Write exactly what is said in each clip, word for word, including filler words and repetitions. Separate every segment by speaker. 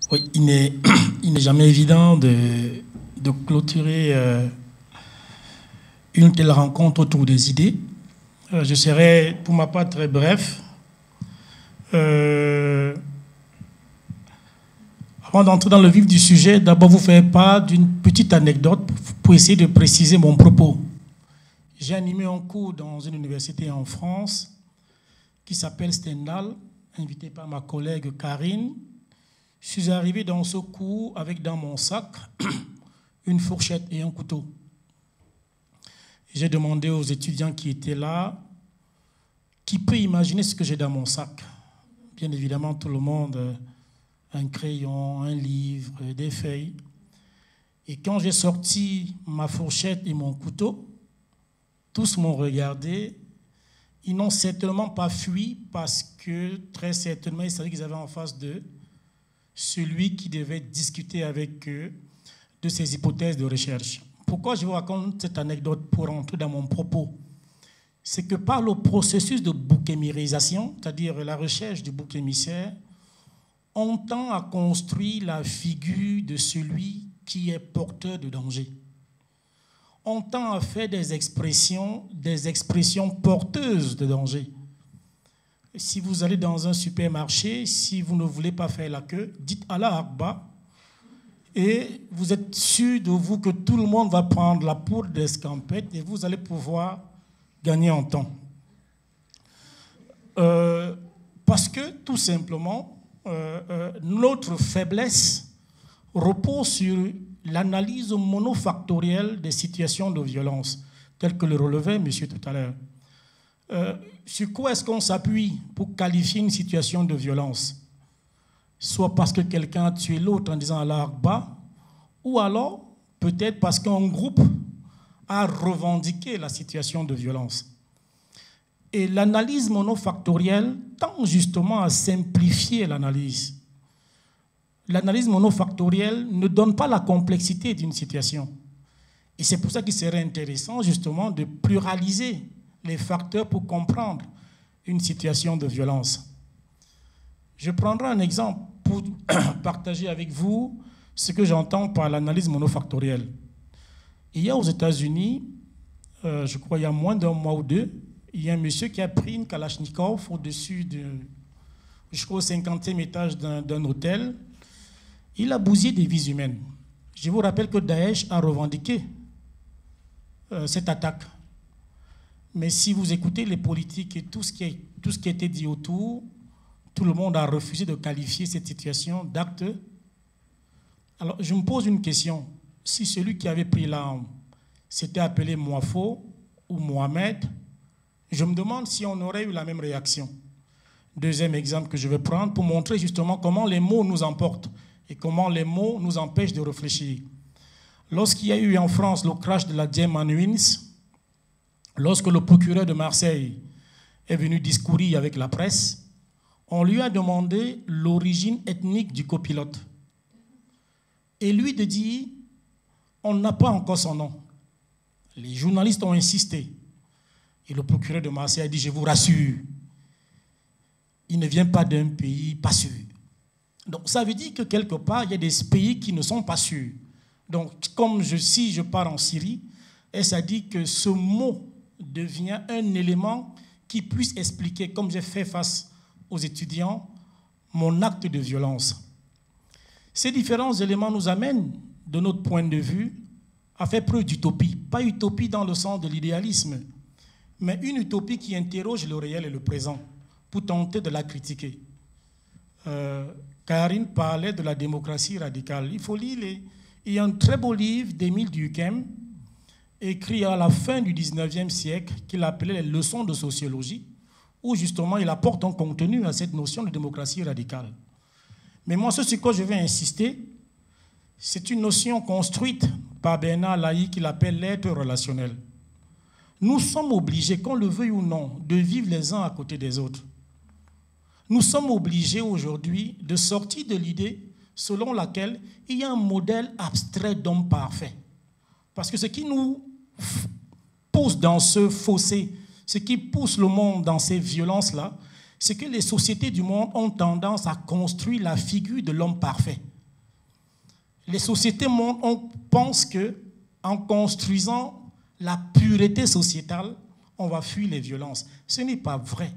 Speaker 1: Oui, il n'est, il n'est jamais évident de, de clôturer euh, une telle rencontre autour des idées. Euh, je serai, pour ma part, très bref. Euh, avant d'entrer dans le vif du sujet, d'abord vous faire part d'une petite anecdote pour essayer de préciser mon propos. J'ai animé un cours dans une université en France qui s'appelle Stendhal, invité par ma collègue Karine. Je suis arrivé dans ce cours avec dans mon sac une fourchette et un couteau. J'ai demandé aux étudiants qui étaient là, qui peut imaginer ce que j'ai dans mon sac? Bien évidemment, tout le monde, un crayon, un livre, des feuilles. Et quand j'ai sorti ma fourchette et mon couteau, tous m'ont regardé. Ils n'ont certainement pas fui parce que très certainement, ils savaient qu'ils avaient en face d'eux celui qui devait discuter avec eux de ces hypothèses de recherche. Pourquoi je vous raconte cette anecdote pour entrer dans mon propos? C'est que par le processus de bouc émissarisation, c'est-à-dire la recherche du bouc émissaire, on tend à construire la figure de celui qui est porteur de danger. On tend à faire des expressions, des expressions porteuses de danger. Si vous allez dans un supermarché, si vous ne voulez pas faire la queue, dites Allah Akbar et vous êtes sûr de vous que tout le monde va prendre la poudre d'escampette et vous allez pouvoir gagner en temps. Euh, parce que, tout simplement, euh, euh, notre faiblesse repose sur l'analyse monofactorielle des situations de violence, telles que le relevait monsieur tout à l'heure. Euh, sur quoi est-ce qu'on s'appuie pour qualifier une situation de violence? Soit parce que quelqu'un a tué l'autre en disant Allah Akbar, ou alors peut-être parce qu'un groupe a revendiqué la situation de violence. Et l'analyse monofactorielle tend justement à simplifier l'analyse. L'analyse monofactorielle ne donne pas la complexité d'une situation. Et c'est pour ça qu'il serait intéressant justement de pluraliser les facteurs pour comprendre une situation de violence. Je prendrai un exemple pour partager avec vous ce que j'entends par l'analyse monofactorielle. Il y a aux États-Unis, euh, je crois il y a moins d'un mois ou deux, il y a un monsieur qui a pris une Kalachnikov au-dessus de, je crois, au cinquantième étage d'un, d'un hôtel. Il a bousillé des vies humaines. Je vous rappelle que Daesh a revendiqué euh, cette attaque. Mais si vous écoutez les politiques et tout ce qui a, tout ce qui a été dit autour, tout le monde a refusé de qualifier cette situation d'acte. Alors, je me pose une question. Si celui qui avait pris l'arme s'était appelé Moafo ou Mohamed, je me demande si on aurait eu la même réaction. Deuxième exemple que je vais prendre pour montrer justement comment les mots nous emportent et comment les mots nous empêchent de réfléchir. Lorsqu'il y a eu en France le crash de la Germanwings, lorsque le procureur de Marseille est venu discourir avec la presse, on lui a demandé l'origine ethnique du copilote. Et lui de dire, on n'a pas encore son nom. Les journalistes ont insisté. Et le procureur de Marseille a dit, je vous rassure, il ne vient pas d'un pays pas sûr. Donc ça veut dire que quelque part, il y a des pays qui ne sont pas sûrs. Donc comme je, si je pars en Syrie, et ça dit que ce mot devient un élément qui puisse expliquer, comme j'ai fait face aux étudiants, mon acte de violence. Ces différents éléments nous amènent, de notre point de vue, à faire preuve d'utopie. Pas utopie dans le sens de l'idéalisme, mais une utopie qui interroge le réel et le présent pour tenter de la critiquer. Euh, Karine parlait de la démocratie radicale. Il faut lire les... Il y a un très beau livre d'Émile Durkheim, écrit à la fin du dix-neuvième siècle, qu'il appelait les leçons de sociologie, où justement il apporte un contenu à cette notion de démocratie radicale. Mais moi, ce sur quoi je vais insister, c'est une notion construite par Bernard Lahire qu'il appelle l'être relationnel. Nous sommes obligés, qu'on le veuille ou non, de vivre les uns à côté des autres. Nous sommes obligés aujourd'hui de sortir de l'idée selon laquelle il y a un modèle abstrait d'homme parfait. Parce que ce qui nous pousse dans ce fossé, ce qui pousse le monde dans ces violences-là, c'est que les sociétés du monde ont tendance à construire la figure de l'homme parfait. les sociétés mondes, on pense qu'en construisant la pureté sociétale, on va fuir les violences. Ce n'est pas vrai.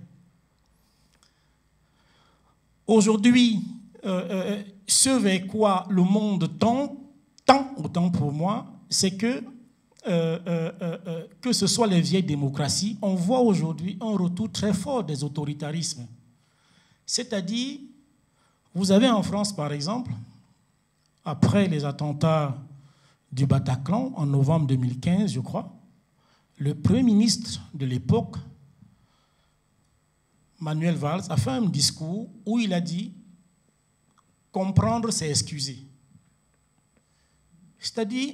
Speaker 1: Aujourd'hui, euh, euh, ce vers quoi le monde tend, tend autant pour moi, c'est que, euh, euh, euh, que ce soit les vieilles démocraties, on voit aujourd'hui un retour très fort des autoritarismes. C'est-à-dire, vous avez en France, par exemple, après les attentats du Bataclan, en novembre deux mille quinze, je crois, le Premier ministre de l'époque, Manuel Valls, a fait un discours où il a dit « comprendre, c'est excuser ». C'est-à-dire,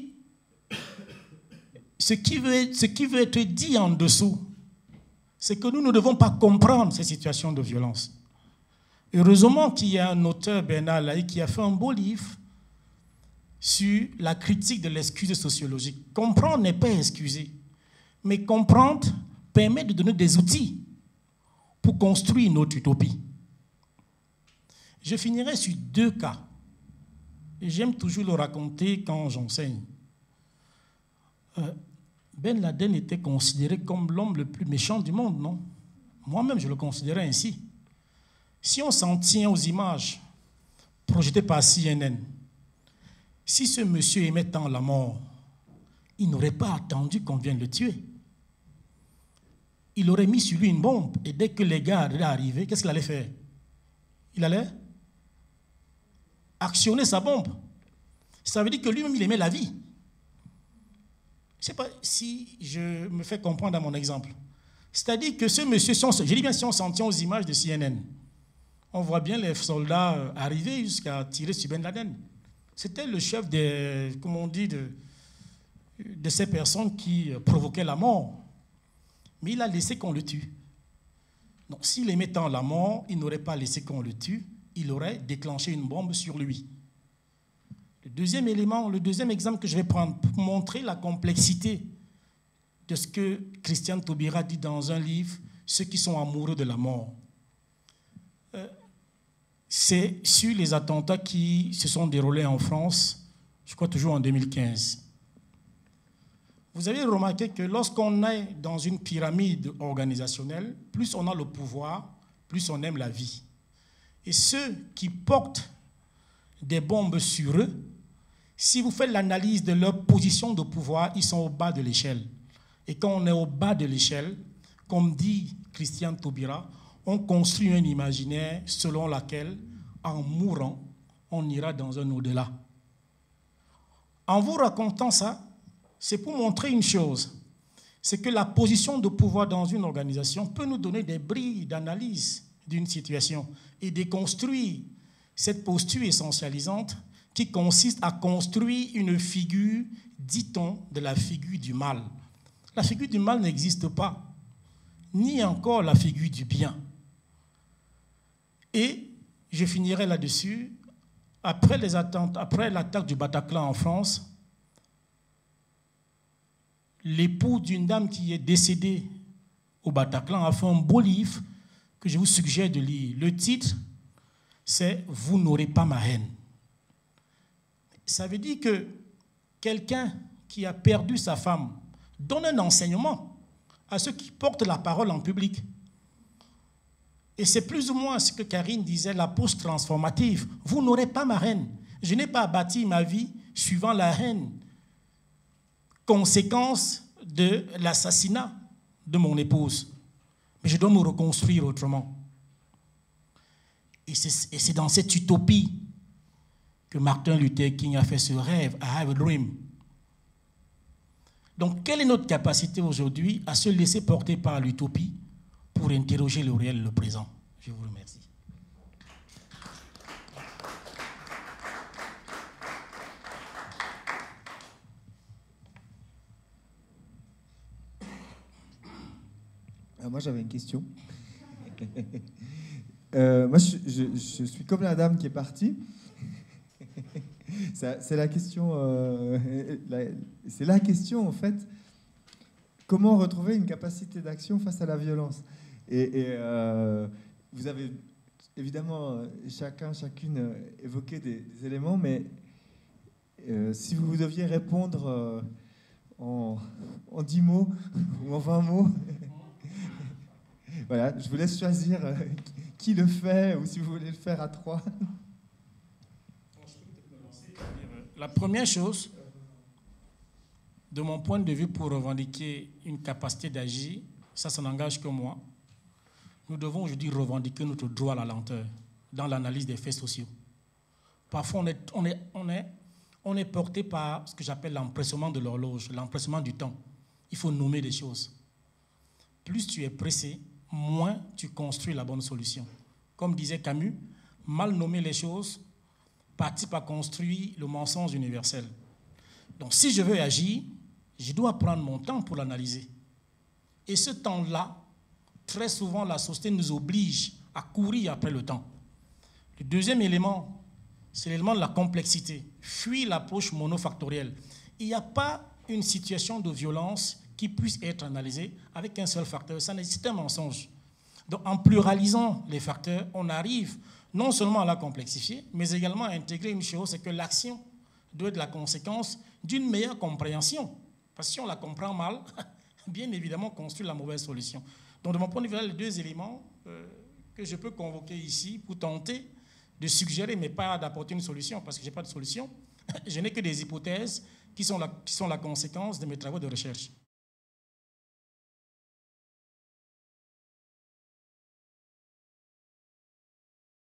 Speaker 1: ce qui veut, ce qui veut être dit en dessous, c'est que nous ne devons pas comprendre ces situations de violence. Heureusement qu'il y a un auteur, Bernard Lahaye, qui a fait un beau livre sur la critique de l'excuse sociologique. Comprendre n'est pas excuser, mais comprendre permet de donner des outils pour construire notre utopie. Je finirai sur deux cas. J'aime toujours le raconter quand j'enseigne. Euh, Ben Laden était considéré comme l'homme le plus méchant du monde, non? Moi-même, je le considérais ainsi. Si on s'en tient aux images projetées par C N N, si ce monsieur aimait tant la mort, il n'aurait pas attendu qu'on vienne le tuer. Il aurait mis sur lui une bombe, et dès que les gars allaient arriver, qu'est-ce qu'il allait faire? Il allait actionner sa bombe. Ça veut dire que lui-même, il aimait la vie. Je ne sais pas si je me fais comprendre dans mon exemple. C'est-à-dire que ce monsieur, si on, je dis bien si on s'en tient aux images de C N N, on voit bien les soldats arriver jusqu'à tirer sur Ben Laden. C'était le chef des, comment on dit, de, de ces personnes qui provoquaient la mort. Mais il a laissé qu'on le tue. Donc, s'il aimait tant la mort, il n'aurait pas laissé qu'on le tue, il aurait déclenché une bombe sur lui. Le deuxième élément, le deuxième exemple que je vais prendre pour montrer la complexité de ce que Christian Taubira dit dans un livre, Ceux qui sont amoureux de la mort. Euh, c'est sur les attentats qui se sont déroulés en France, je crois toujours en deux mille quinze. Vous avez remarqué que lorsqu'on est dans une pyramide organisationnelle, plus on a le pouvoir, plus on aime la vie. Et ceux qui portent des bombes sur eux, si vous faites l'analyse de leur position de pouvoir, ils sont au bas de l'échelle. Et quand on est au bas de l'échelle, comme dit Christian Taubira, on construit un imaginaire selon lequel, en mourant, on ira dans un au-delà. En vous racontant ça, c'est pour montrer une chose, c'est que la position de pouvoir dans une organisation peut nous donner des brilles d'analyse d'une situation et déconstruire cette posture essentialisante qui consiste à construire une figure, dit-on, de la figure du mal. La figure du mal n'existe pas, ni encore la figure du bien. Et je finirai là-dessus. Après les attentes, après l'attaque du Bataclan en France, l'époux d'une dame qui est décédée au Bataclan a fait un beau livre que je vous suggère de lire. Le titre, c'est « Vous n'aurez pas ma haine ». Ça veut dire que quelqu'un qui a perdu sa femme donne un enseignement à ceux qui portent la parole en public. Et c'est plus ou moins ce que Karine disait, la pause transformative. Vous n'aurez pas ma haine. Je n'ai pas bâti ma vie suivant la haine, conséquence de l'assassinat de mon épouse. Mais je dois me reconstruire autrement. Et c'est dans cette utopie que Martin Luther King a fait ce rêve, I have a dream. Donc, quelle est notre capacité aujourd'hui à se laisser porter par l'utopie pour interroger le réel, le présent? Je vous remercie.
Speaker 2: Alors moi, j'avais une question. euh, moi, je, je, je suis comme la dame qui est partie. C'est la question, euh, c'est la question en fait, comment retrouver une capacité d'action face à la violence. Et, et euh, vous avez évidemment chacun, chacune évoqué des, des éléments, mais euh, si vous deviez répondre euh, en, en dix mots ou en vingt mots, voilà, je vous laisse choisir euh, qui le fait ou si vous voulez le faire à trois.
Speaker 1: La première chose, de mon point de vue, pour revendiquer une capacité d'agir, ça, ça n'engage que moi. Nous devons aujourd'hui revendiquer notre droit à la lenteur dans l'analyse des faits sociaux. Parfois, on est, on est, on est, on est porté par ce que j'appelle l'empressement de l'horloge, l'empressement du temps. Il faut nommer les choses. Plus tu es pressé, moins tu construis la bonne solution. Comme disait Camus, mal nommer les choses participe à construire le mensonge universel. Donc, si je veux agir, je dois prendre mon temps pour l'analyser. Et ce temps-là, très souvent, la société nous oblige à courir après le temps. Le deuxième élément, c'est l'élément de la complexité. Fuir l'approche monofactorielle. Il n'y a pas une situation de violence qui puisse être analysée avec un seul facteur. Ça nécessite un mensonge. Donc, en pluralisant les facteurs, on arrive non seulement à la complexifier, mais également à intégrer une chose, c'est que l'action doit être la conséquence d'une meilleure compréhension. Parce que si on la comprend mal, bien évidemment, on construit la mauvaise solution. Donc, de mon point de vue, les deux éléments euh, que je peux convoquer ici pour tenter de suggérer, mais pas d'apporter une solution, parce que je n'ai pas de solution, je n'ai que des hypothèses qui sont la, qui sont la conséquence de mes travaux de recherche.